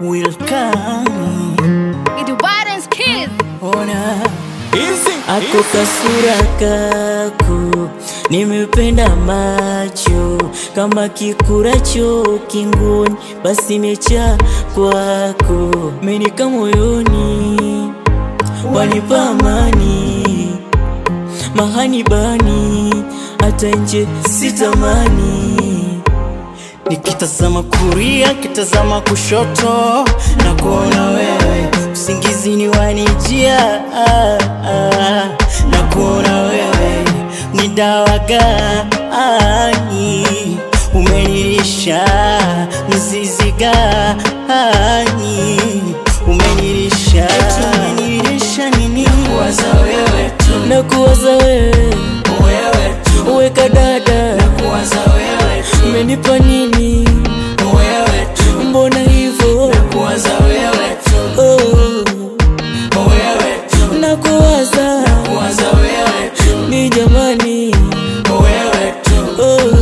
Willkhan It kids. Ona ako kasura kako, nimependa macho kama kikuracho kingoni, basi mecha kwako menika moyoni, wanipa amani mahani bani, hata nje sitamani. Nikitazama kuria, kitazama kushoto, na kuona wewe usingizini wanijia, na kuona wewe ni dawa gani, umenilisha mzizi gani, umenilisha nini? Nakuwaza wewe tu, nakuwaza wewe tu, weka dada, nakuwaza wewe tu, umenipa nini wewe tu, mbona hivyo? Nakuwaza wewe tu, wewe tu, nakuwaza wewe tu, ni jamani wewe tu,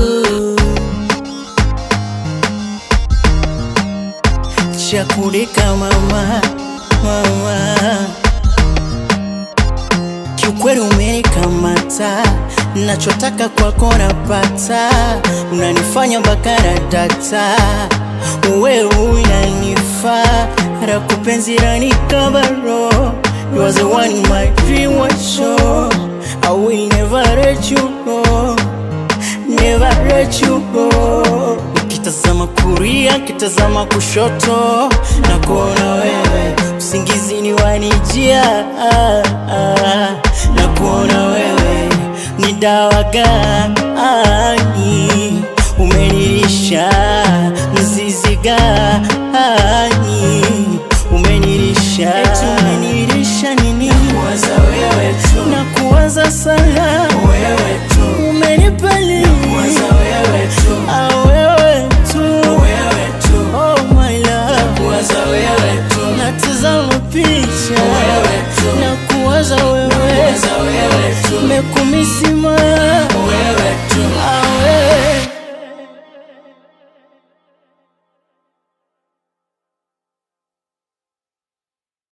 chakulika mama, kiukweli umenikamata, nachotaka kwako napata, unanifanya bakara data, wewe unanifaa, rakupenzi rani kabaro, you was the one in my dream was show, I will never let you go, never let you go. Kitazama kuria, kitazama kushoto, na kuona wewe usingizini wanijia, na kuona wewe ni dawa gani, umenilisha mzizi gani, umenilisha nini? Nakuwaza wewe tu, nakuwaza sana